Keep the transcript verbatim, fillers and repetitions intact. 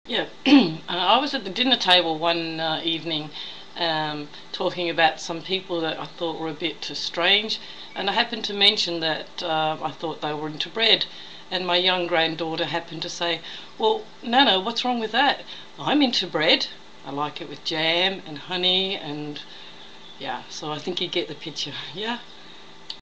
Yeah, uh, I was at the dinner table one uh, evening um, talking about some people that I thought were a bit strange, and I happened to mention that uh, I thought they were into bread, and my young granddaughter happened to say, "Well, Nana, what's wrong with that? I'm into bread. I like it with jam and honey, and yeah." So I think you get the picture. Yeah.